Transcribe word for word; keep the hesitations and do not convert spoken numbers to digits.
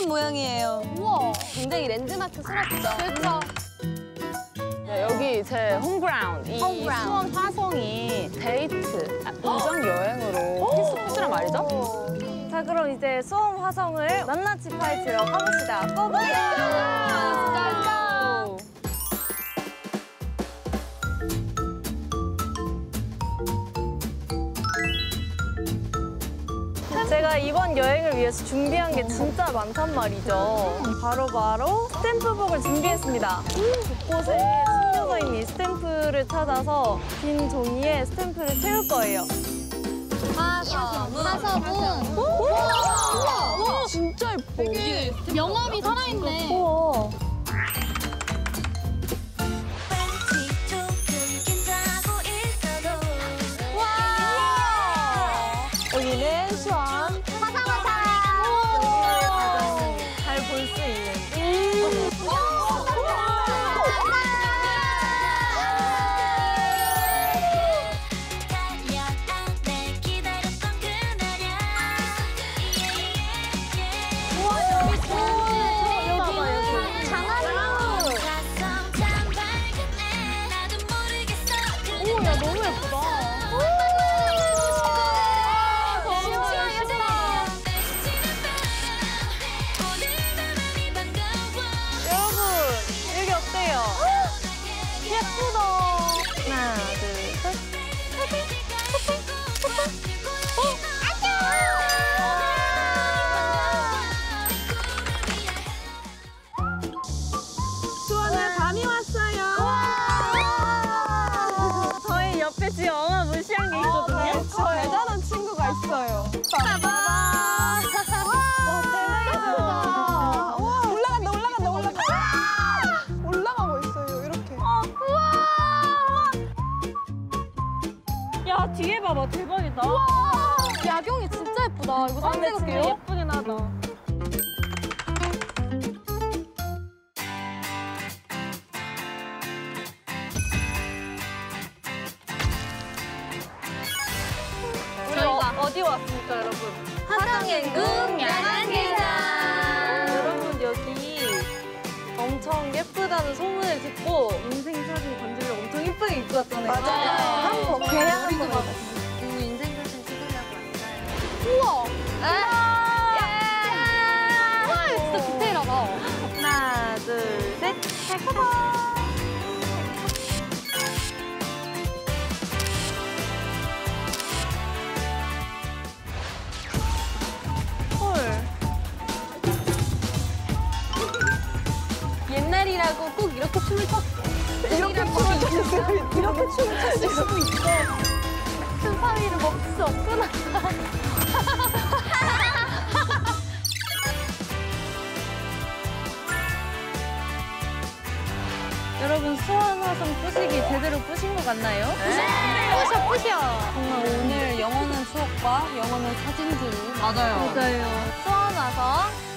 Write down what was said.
이런 모양이에요. 우와, 굉장히 랜드마크스럽죠. 그렇죠. 네, 여기 제 홈그라운드, 이 홈그라운드. 수원 화성이 데이트, 아, 우정 여행으로 필수 코스란 말이죠? 자, 그럼 이제 수원 화성을 낱낱이 파헤치러 가봅시다. 고고! 제가 이번 여행을 위해서 준비한 게 진짜 많단 말이죠. 바로바로 스탬프북을 준비했습니다. 곳곳에 숨겨져 있는 이 스탬프를 찾아서 빈 종이에 스탬프를 채울 거예요. 화서문. 화서문. 우와, 우와, 진짜 예뻐. 되게 명암이 살아있네. 우와. 여기는 수원 화상화상. 잘 볼 수 있는. 지금 어마무시한 게 있거든요. 저 대단한 친구가 있어요. 짜잔! 와, 대박이다. 와, 올라간다, 올라간다, 올라간다. 올라가고 있어요, 이렇게. 야, 뒤에 봐봐. 대박이다. 야경이 진짜 예쁘다. 이거 아, 근데 사진 진짜 찍을게요. 예쁘긴 하다. 저희가 어디 왔습니까, 여러분? 화성행궁 야간개장. 여러분, 여기 엄청 예쁘다는 소문을 듣고 인생 사진 건지려고 엄청 예쁘게 입고 왔잖아요. 맞아요. 한번 네. 계약 우리도 한번 막 해봤어요. 인생 사진 찍으려고 왔어요. 우와. 아, 야! 와, 진짜 디테일하다. 하나, 둘, 셋. 헬커버. 헐. 옛날이라고 꼭 이렇게 춤을 췄어. 이렇게 춤을 출 수 있어. 이렇게 춤을 출 수도 있어. 큰 파위를 먹을 수 없구나. 여러분, 수원 화성 뿌시기 제대로 뿌신 것 같나요? 네. 뿌셔, 뿌셔. 정말 오늘 영원한 추억과 영원한 사진들을 맞아요. 맞아요. 수원 화성